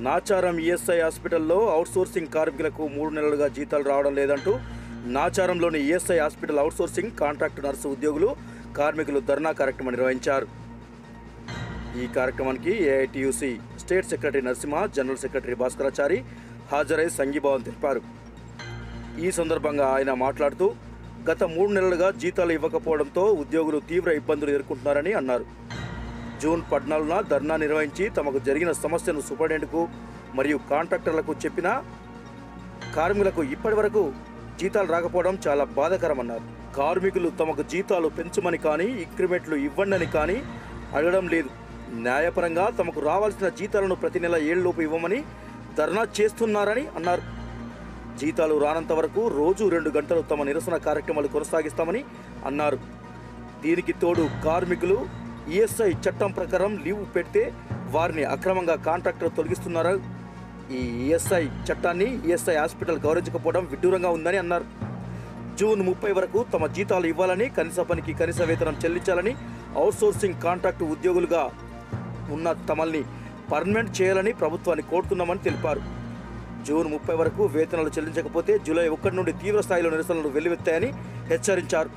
Nacharam ESI హాస్పిటల్లో outsourcing కార్మికులకు 3 నెలలుగా జీతాలు రావడం లేదంటూ నాచారంలోని ESI hospital outsourcing contract nurse ఉద్యోగులు కార్మికులు ధర్నా కార్యక్రమం నిర్వహించారు. ఈ కార్యక్రమానికి AITUC state secretary Narasimha, general secretary Bhaskarachari హాజరై సంఘీభావం తెలిపారు. ఈ సందర్భంగా ఆయన మాట్లాడుతూ గత 3 నెలలుగా జీతాలు ఇవ్వకపోవడంతో ఉద్యోగులు తీవ్ర ఇబ్బందులు ఎదుర్కొంటున్నారని అన్నారు. జూన్ 14న ధర్నా నిర్వహించి తమకు జరిగిన సమస్యను సూపరింటెండెంట్కు మరియు కాంట్రాక్టర్లకు చెప్పినా కార్మికులకు ఇప్పటి వరకు జీతాలు రాకపోవడం చాలా బాధాకరమన్నారు. కార్మికులు తమకు జీతాలు పెంచమని కానీ ఇంక్రిమెంట్లు ఇవ్వండి కానీ అడగడం లేదు. న్యాయపరంగా తమకు రావాల్సిన జీతాలను ప్రతి నెల 7 లోపు ఇవ్వమని ధర్నా చేస్తున్నారని అన్నారు. జీతాలు రానంత వరకు రోజు 2 గంటలు తమ నిరసన కార్యక్రమాలు కొనసాగిస్తామని అన్నారు. దీనికి తోడు కార్మికులు ఈఎస్ఐ చట్టం ప్రకారం లీవ్ పెడితే వారిని అక్రమంగా కాంట్రాక్టర్ తొలగిస్తున్నారు. ఈ ఈఎస్ఐ చట్టాన్ని ఈఎస్ఐ హాస్పిటల్ గౌరవించకపోవడం విడ్డూరంగా ఉందని అన్నారు. జూన్ 30 వరకు తమ జీతాలు ఇవ్వాలని, కనీస పనికి కనీస వేతనం చెల్లించాలని, అవుట్సోర్సింగ్ కాంట్రాక్టు ఉద్యోగులుగా ఉన్న తమల్ని పర్మనెంట్ చేయాలని ప్రభుత్వాన్ని కోరుతున్నామని తెలిపారు. జూన్ 30 వరకు వేతనాలు చెల్లించకపోతే జూలై 1 నుండి తీవ్ర స్థాయిలో నిరసనలు వెల్లువెత్తాయని హెచ్చరించారు.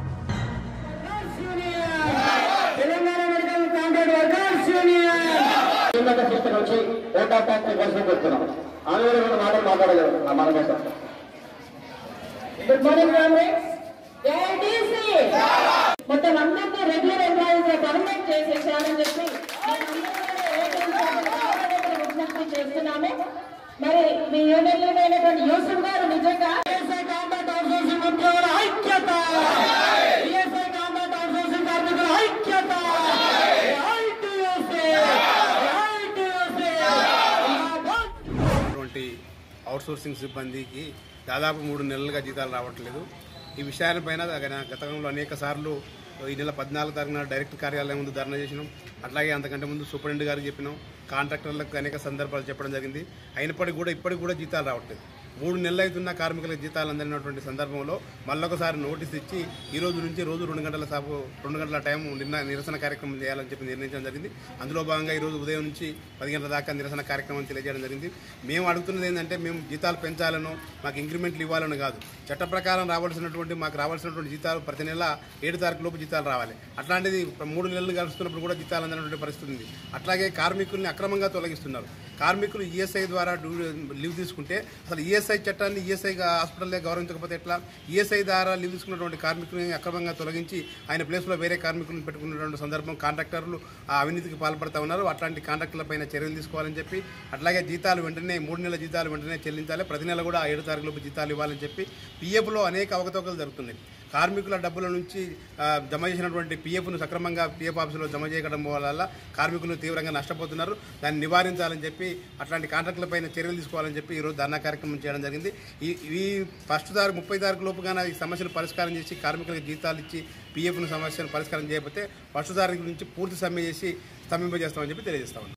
మొత్తం అందరినీ రెగ్యులర్ ఎంప్లాయీస్ గా పర్మనెంట్ చేసేసారని చెప్పి విజ్ఞప్తి చేస్తున్నాము. మరి మీ యూనియన్లైనటువంటి యూసుఫ్ గారు నిజంగా కాంట్రాక్ట్ అవుట్సోర్సింగ్ ఉద్యోగుల ఐక్యత, కాంట్రాక్ట్ అవుట్సోర్సింగ్ కార్మికుల ఐక్యత, అవుట్సోర్సింగ్ సిబ్బందికి దాదాపు 3 నెలలుగా జీతాలు రావట్లేదు. ఈ విషయాలపైన గతంలో అనేక సార్లు ఈ నెల 14 తారీఖున డైరెక్టర్ కార్యాలయం ముందు ధర్నా చేసినాం. అట్లాగే అంతకంటే ముందు సూపరింటెండెంట్ గారికి చెప్పినాం. కాంట్రాక్టర్లకు అనేక సందర్భాలు చెప్పడం జరిగింది. ఇప్పటికి కూడా జీతాలు రావట్లేదు. 3 నెలలు అవుతున్న కార్మికులకు జీతాలు అందినటువంటి సందర్భంలో మళ్ళొకసారి నోటీస్ ఇచ్చి ఈ రోజు నుంచి రోజు 2 గంటల టైం నిరసన కార్యక్రమం చేయాలని చెప్పి నిర్ణయించడం జరిగింది. అందులో భాగంగా ఈరోజు ఉదయం నుంచి 10 గంటల దాకా నిరసన కార్యక్రమం తెలియజేయడం జరిగింది. మేము అడుగుతున్నది ఏంటంటే మేము జీతాలు పెంచాలను, మాకు ఇంక్రిమెంట్లు ఇవ్వాలని కాదు. చట్ట ప్రకారం మాకు రావాల్సినటువంటి జీతాలు ప్రతి నెల 7 తారీఖు లోపు జీతాలు రావాలి. అట్లాంటిది 3 నెలలు గడుస్తున్నప్పుడు కూడా జీతాలు అందినటువంటి పరిస్థితి ఉంది. అట్లాగే కార్మికుల్ని అక్రమంగా తొలగిస్తున్నారు. కార్మికులు ఈఎస్ఐ ద్వారా లీవ్ తీసుకుంటే అసలు ఈఎస్ఐ చట్టాన్ని ఈఎస్ఐ హాస్పిటల్లో గౌరవించకపోతే ఎట్లా? ఈఎస్ఐ ద్వారా లీవ్ తీసుకున్నటువంటి కార్మికులను అక్రమంగా తొలగించి ఆయన ప్లేస్లో వేరే కార్మికులను పెట్టుకున్నటువంటి సందర్భం కాంట్రాక్టర్లు ఆ అవినీతికి పాల్పడుతూ ఉన్నారు. అట్లాంటి కాంట్రాక్టర్లపైన చర్యలు తీసుకోవాలని చెప్పి, అట్లాగే జీతాలు వెంటనే 3 నెలల జీతాలు వెంటనే చెల్లించాలి, ప్రతి నెల కూడా 7 తారీఖు లోపు జీతాలు ఇవ్వాలని చెప్పి పిఎఫ్లో అనేక అవకతవకలు జరుగుతున్నాయి. కార్మికుల డబ్బుల నుంచి జమ చేసినటువంటి పిఎఫ్ను సక్రమంగా పిఎఫ్ ఆఫీసులో జమ చేయడం వల్ల కార్మికులు తీవ్రంగా నష్టపోతున్నారు. దాన్ని నివారించాలని చెప్పి అట్లాంటి కాంట్రాక్టులపైన చర్యలు తీసుకోవాలని చెప్పి ఈరోజు ధర్నా కార్యక్రమం చేయడం జరిగింది. ఈ 30 తారీఖు లోపుగానే ఈ సమస్యను పరిష్కారం చేసి కార్మికులకు జీతాలు ఇచ్చి పిఎఫ్ను సమస్యను పరిష్కారం చేయకపోతే 1 తారీఖు నుంచి పూర్తి సమ్మె చేసి స్తంభింపజేస్తామని చెప్పి తెలియజేస్తామని.